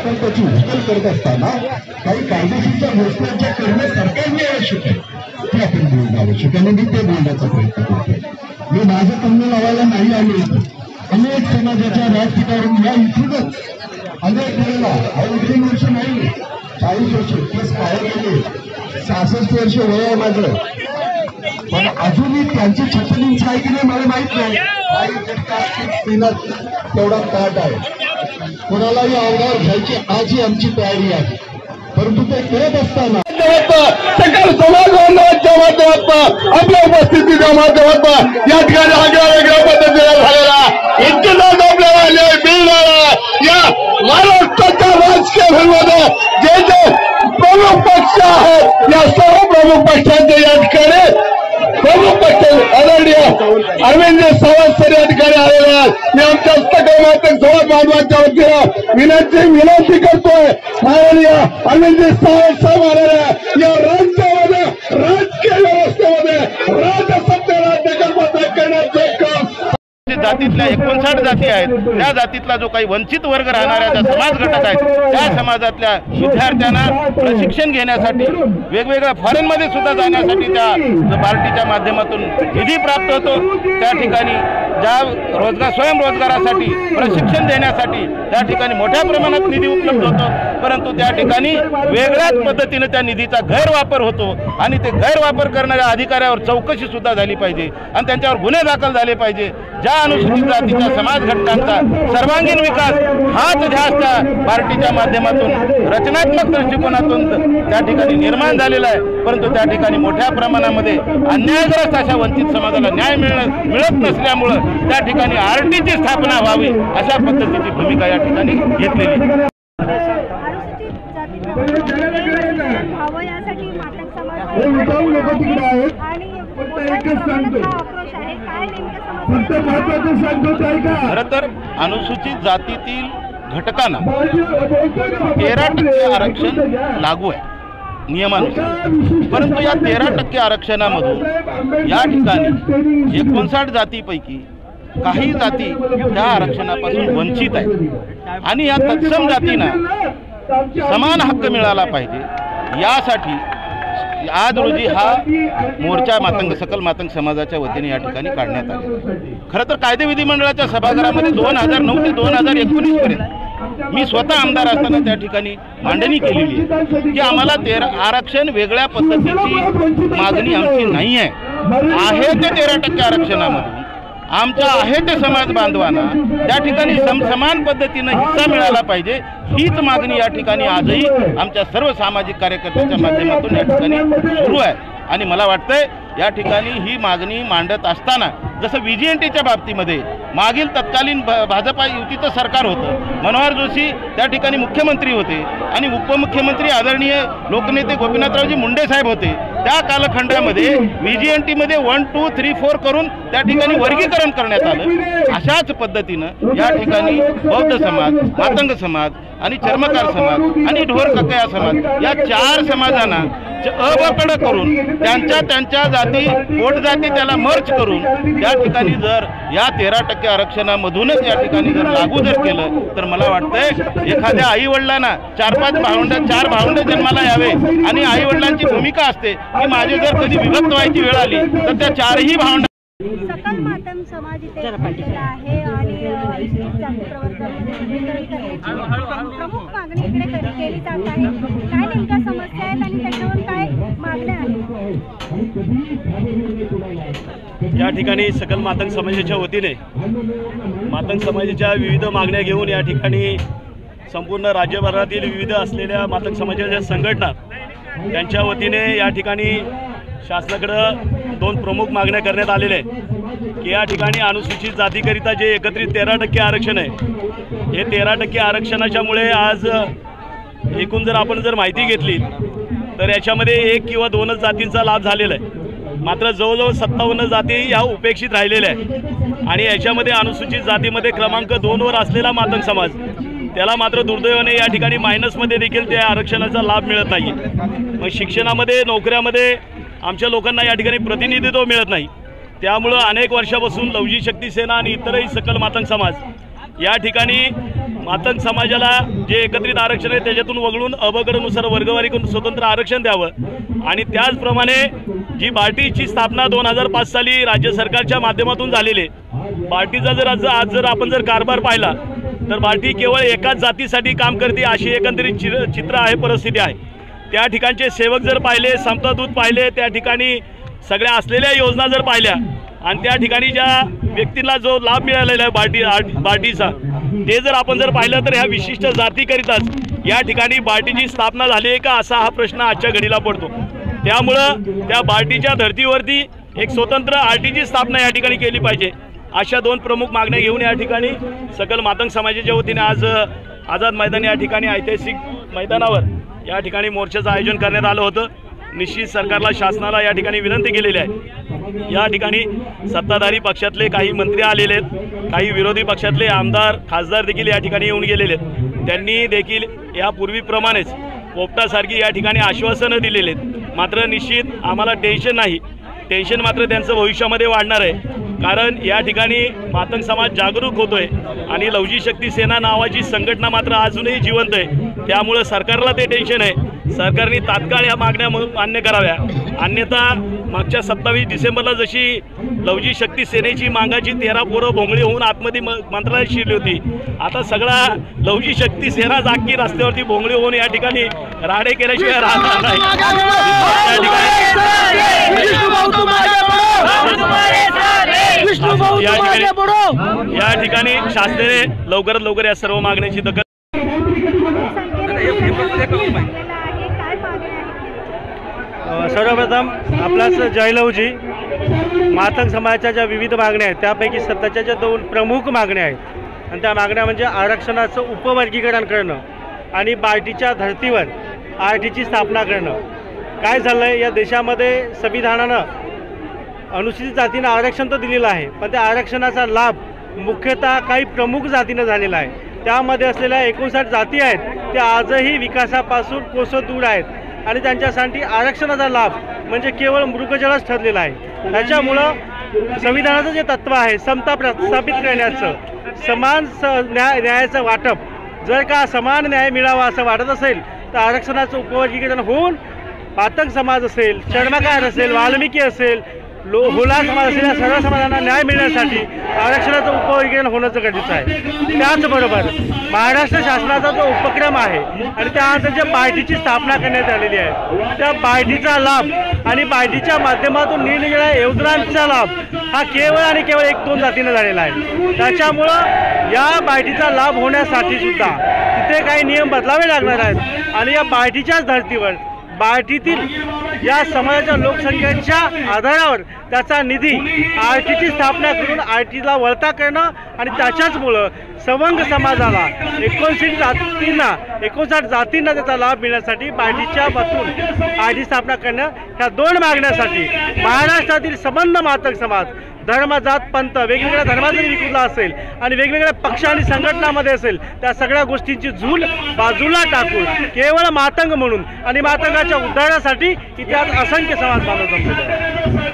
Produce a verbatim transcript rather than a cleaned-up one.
आपण त्याची उकल करत असताना काही कायदेशीरच्या गोष्टींच्या करणे सरकारने आवश्यक आहे, ते आपण बोलणं आवश्यक आहे आणि मी ते बोलण्याचा प्रयत्न करतोय. मी माझं कन्न लावायला नाही आलो होतो. अनेक समाजाच्या व्यासपीठावरून या इथूनच अनेक वेळेला अहो तीन वर्ष नाही चाळीस वर्ष केस काय केले, सहासष्ट वर्ष वय आहे माझं, पण अजूनही त्यांची छप्पन इंच आहे की नाही मला माहित नाही. तेवढा ताट आहे, कोणालाही अंगावर घ्यायची आजही आमची तयारी आहे. परंतु ते करत असताना सकल समाज बांधवांच्या माध्यमातून आपल्या उपस्थितीच्या माध्यमातून या ठिकाणी आगळ्या वेगळ्या पद्धतीने झालेला इतकेच आपल्याला मिळणारा या महाराष्ट्राच्या राजकीय भूमीमध्ये जे जे प्रमुख पक्ष आहेत या सर्व प्रमुख पक्षांचे या ठिकाणी प्रमुख पक्ष आदरणीय अरविंद सावंत सर या ठिकाणी आलेले आहेत. मी आमच्या सकल माध्यम समाज बांधवांच्या वतीनं विनंती विनंती करतोय माननीय अरविंद सावंत साहेब आलेले या राज्यामध्ये राजकीय व्यवस्थेमध्ये राजसत्तेला दखलपात्र करण्याचे काम जातीतल्या एकोणसाठ जाती आहेत, त्या जातीतला जो काही वंचित वर्ग राहणाऱ्या ज्या समाज घटक आहेत त्या समाजातल्या विद्यार्थ्यांना प्रशिक्षण घेण्यासाठी वेगवेगळ्या फॉरेनमध्ये सुद्धा जाण्यासाठी त्या पार्टीच्या माध्यमातून निधी प्राप्त होतो. त्या ठिकाणी ज्या रोजगार स्वयंरोजगारासाठी प्रशिक्षण देण्यासाठी त्या ठिकाणी मोठ्या प्रमाणात निधी उपलब्ध होतो, परंतु त्या ठिकाणी वेगळ्याच पद्धतीने त्या निधीचा गैरवापर होतो आणि ते गैरवापर करणाऱ्या अधिकाऱ्यावर चौकशी सुद्धा झाली पाहिजे आणि त्यांच्यावर गुन्हे दाखल झाले पाहिजे. ज्या अनुसूचित जातीच्या समाज घटकांचा सर्वांगीण विकास हाच ध्यास त्या पार्टीच्या माध्यमातून रचनात्मक दृष्टिकोनातून त्या ठिकाणी निर्माण झालेला आहे, परंतु त्या ठिकाणी मोठ्या प्रमाणामध्ये अन्यायग्रस्त अशा वंचित समाजाला न्याय मिळणं मिळत नसल्यामुळं त्या ठिकाणी आरटीची स्थापना व्हावी अशा पद्धतीची भूमिका या ठिकाणी घेतलेली. खरं तर अनुसूचित जातीतील घटकांना तेरा टक्के आरक्षण लागू आहे नियमानुसार, परंतु या तेरा टक्के आरक्षणामधून या ठिकाणी एकोणसाठ जातीपैकी काही जाती त्या आरक्षणापासून वंचित आहेत आणि या तत्सम जातींना समान हक्क मिळाला पाहिजे यासाठी आज रोजी हा मोर्चा मातंग सकल मातंग समाजाच्या वतीने या ठिकाणी काढण्यात आला. खरं तर कायदे विधिमंडळाच्या सभागृहामध्ये दोन हजार नऊ ते दोन हजार एकोणीस पर्यंत मी स्वतः आमदार असताना त्या ठिकाणी मांडणी केलेली आहे की आम्हाला तेरा आरक्षण वेगळ्या पद्धतीची मागणी आमची नाही आहे. आहे ते तेरा टक्के आरक्षणामधून आमच्या आहे ते समाज बांधवांना त्या ठिकाणी सम समान पद्धतीनं हिस्सा मिळाला पाहिजे हीच मागणी या ठिकाणी आजही आमच्या सर्व सामाजिक कार्यकर्त्यांच्या माध्यमातून या ठिकाणी सुरू आहे. आणि मला वाटतंय या ठिकाणी ही मागणी मांडत असताना जसं व्ही जी एन टीच्या बाबतीमध्ये मागील तत्कालीन भाजपा युतीचं सरकार होतं, मनोहर जोशी त्या ठिकाणी मुख्यमंत्री होते आणि उपमुख्यमंत्री आदरणीय लोकनेते गोपीनाथरावजी मुंडे साहेब होते, त्या कालखंडामध्ये व्ही जी एन टीमध्ये वन टू थ्री फोर करून त्या ठिकाणी वर्गीकरण करण्यात आलं. अशाच पद्धतीनं या ठिकाणी बौद्ध समाज, मातंग समाज आणि चर्मकार समाज आणि ढोर ककया समाज या चार समाजांना अबकड करून त्यांच्या त्यांच्या जाती पोट जाती त्याला मर्ज करून त्या ठिकाणी जर या तेरा टक्के आरक्षणामधूनच या ठिकाणी जर लागू जर केलं तर मला वाटतंय एखाद्या आई वडिलांना चार पाच भावंड चार भावंड जन्माला यावे आणि आई वडिलांची भूमिका असते की माझी जर कधी विभक्त व्हायची वेळ आली तर त्या चारही भावंड सकल मातंग समाज इथे एकत्रित आहे आणि जाती प्रवर्तन प्रमुख मागणी इकडे केली जात आहे. काय नेमक्या समस्या आहेत आणि त्याच्यावर काय मागण्या आहेत? या ठिकाणी सकल मातंग समाजाच्या वतीने मातंग समाजाच्या विविध मागण्या घेऊन या ठिकाणी संपूर्ण राज्यभरातील विविध असलेल्या मातंग समाजाच्या संघटना यांच्या वतीने या ठिकाणी शासनाकडे दोन प्रमुख मागण्या करण्यात आलेल्या आहेत की या ठिकाणी अनुसूचित जातीकरिता जे एकत्रित तेरा टक्के आरक्षण आहे हे तेरा टक्के आरक्षणाच्यामुळे आज एकूण जर आपण जर माहिती घेतली तर याच्यामध्ये एक किंवा दोनच जातींचा लाभ झालेला आहे, मात्र जवळजवळ सत्तावन्न जाती ह्या उपेक्षित राहिलेल्या आहेत आणि याच्यामध्ये अनुसूचित जातीमध्ये क्रमांक दोनवर असलेला मातंग समाज त्याला मात्र दुर्दैवाने या ठिकाणी मायनसमध्ये देखील त्या आरक्षणाचा लाभ मिळत नाही. मग शिक्षणामध्ये नोकऱ्यामध्ये आमच्या लोकांना या ठिकाणी प्रतिनिधित्व मिळत नाही, त्यामुळं अनेक वर्षापासून लवजी शक्ती सेना आणि इतरही सकल मातंग समाज या ठिकाणी मातंग समाजाला जे एकत्रित आरक्षण आहे त्याच्यातून वगळून अबकडनुसार वर्गवारी करून स्वतंत्र आरक्षण द्यावं आणि त्याचप्रमाणे जी बार्टीची स्थापना दोन हजार पाच साली राज्य सरकारच्या माध्यमातून झालेली आहे। बार्टीचा जर आज आज जर आपण जर कारभार पाहिला तर बार्टी केवळ एकाच जातीसाठी काम करते अशी एकंदरीत चित्र चित्र आहे, परिस्थिती आहे। त्या ठिकाणचे सेवक जर पाहिले, समता दूत पाहिले, त्या ठिकाणी सगळ्या असलेल्या योजना जर पाहिल्या आणि त्या ठिकाणी ज्या व्यक्तीला जो लाभ मिळालेला आहे बार्टी बार्टीचा ते जर आपण जर पाहिलं तर ह्या विशिष्ट जातीकरिताच या ठिकाणी बार्टीची स्थापना झाली आहे का असा हा प्रश्न आजच्या घडीला पडतो। त्यामुळं त्या बार्टीच्या धर्तीवरती एक स्वतंत्र आर टीची स्थापना या ठिकाणी केली पाहिजे अशा दोन प्रमुख मागण्या घेऊन या ठिकाणी सकल मातंग समाजाच्या वतीने आज आझाद मैदान या ठिकाणी ऐतिहासिक मैदानावर या ठिकाणी मोर्चाचं आयोजन करण्यात आलं होतं। निश्चित सरकारला शासनाला या ठिकाणी विनंती केलेली आहे। या ठिकाणी सत्ताधारी पक्षातले काही मंत्री आलेले आहेत, काही विरोधी पक्षातले आमदार खासदार देखील या ठिकाणी येऊन गेलेले आहेत। त्यांनी देखील यापूर्वीप्रमाणेच पोपटासारखी या ठिकाणी आश्वासनं दिलेली आहेत। मात्र निश्चित आम्हाला टेन्शन नाही, टेन्शन मात्र त्यांचं भविष्यामध्ये वाढणार आहे। कारण या ठिकाणी मातंग समाज जागरूक होतोय आणि लवजी शक्ती सेना नावाची संघटना मात्र अजूनही जिवंत आहे। त्यामुळे सरकारला ते टेन्शन आहे। सरकारने तात्काळ या मागण्या मान्य कराव्या, अन्यथा मागच्या सत्तावीस डिसेंबरला जशी लवजी शक्ती सेनेची मागाची तेरा पोरं भोंगळी होऊन आतमध्ये मंत्रालयात शिरली होती, आता सगळा लवजी शक्ती सेना जागी रस्त्यावरती भोंगळी होऊन या ठिकाणी राडे केल्याशिवाय राहणार नाही। या ठिकाणी शासनाने लवकरात लवकर या सर्व मागण्यांची दखल सर्वप्रथम आपलाच जयलवजी मातंग समाजाच्या ज्या विविध मागण्या आहेत त्यापैकी सत्ताच्या ज्या दोन प्रमुख मागण्या आहेत आणि त्या मागण्या म्हणजे आरक्षणाचं उपवर्गीकरण करणं आणि बार्टीच्या धर्तीवर आर टीची स्थापना करणं। काय झालं आहे या देशामध्ये संविधानानं अनुसूचित जातींना आरक्षण तर दिलेलं आहे, पण त्या आरक्षणाचा लाभ मुख्यतः काही प्रमुख जातीनं झालेला आहे। त्यामध्ये असलेल्या एकोणसाठ जाती आहेत त्या आजही विकासापासून कोसो दूर आहेत आणि त्यांच्यासाठी आरक्षणाचा लाभ म्हणजे केवळ मृगजळच ठरलेला आहे। त्याच्यामुळं संविधानाचं जे तत्त्व आहे समता प्रस्थापित करण्याचं, समान स न्याय न्यायाचं वाटप, जर का समान न्याय मिळावा असं वाटत असेल तर आरक्षणाचं उपवर्गीकरण होऊन मातंग समाज असेल, चर्मकार असेल, वाल्मिकी असेल, लो होला समाज असेल या सर्व समाजांना न्याय मिळण्यासाठी आरक्षणाचं उपवर्गीकरण होण्याचं गरजेचं आहे। त्याचबरोबर महाराष्ट्र शासनाचा जो उपक्रम आहे आणि त्यानंतर ज्या बार्टीची स्थापना करण्यात आलेली आहे त्या बार्टीचा लाभ आणि बार्टीच्या माध्यमातून निरनिराळ्या योजनांचा लाभ हा केवळ आणि केवळ एक दोन जातीनं झालेला आहे। त्याच्यामुळं या बार्टीचा लाभ होण्यासाठी सुद्धा तिथे काही नियम बदलावे लागणार आहेत आणि या बार्टीच्याच धर्तीवर बार्टीतील या समाजाच्या लोकसंख्येच्या आधारावर त्याचा निधी आर टीची स्थापना करून आर टीला वळता करणं आणि त्याच्याचमुळं सवंग समाजाला एकोणसाठ जातींना एकोणसाठ जातींना त्याचा लाभ मिळण्यासाठी बार्टीच्या बाजून आर टी स्थापना करणं ह्या दोन मागण्यासाठी महाराष्ट्रातील संबंध मातंग समाज धर्म जात पंथ वेगवेगळ्या धर्माचा विखुरला असेल आणि वेगवेगळ्या पक्ष आणि संघटनामध्ये असेल त्या सगळ्या गोष्टींची झूल बाजूला टाकून केवळ मातंग म्हणून आणि मातंगाच्या उद्धारासाठी इतिहास असंख्य समाज बांधत असतो।